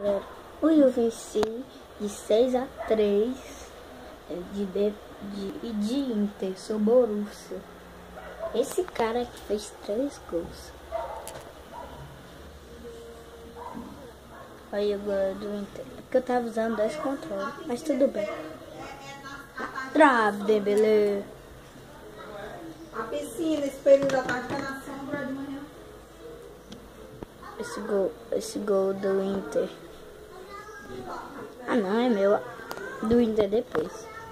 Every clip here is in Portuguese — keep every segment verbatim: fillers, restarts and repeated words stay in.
galera. Hoje eu venci de seis a três de, de, de, de Inter, sou Borussia. Esse cara aqui fez três gols. Aí o gol do Inter. É porque eu tava usando dois controles, mas tudo bem. Trave, Dembélé. A piscina, esse período da tarde tá na sombra de manhã. Esse gol, esse gol do Inter. Ah não, é meu. Do Inter depois.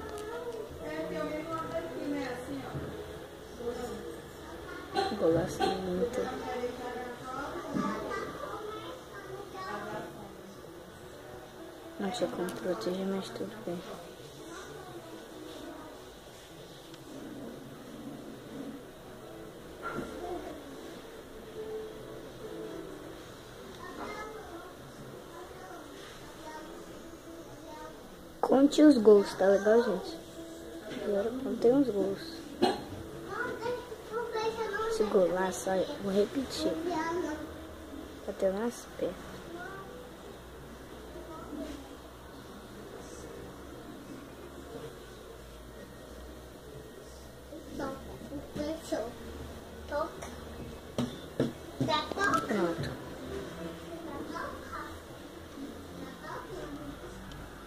Golaço do Inter. Não sei como proteger, mas tudo bem. Conte os gols, tá legal, gente? Agora contei uns gols. Esse golaço, olha, vou repetir. Bateu nas pernas. Pronto.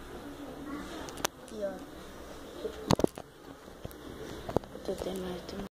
Aqui, ó. Eu tô tendo mais.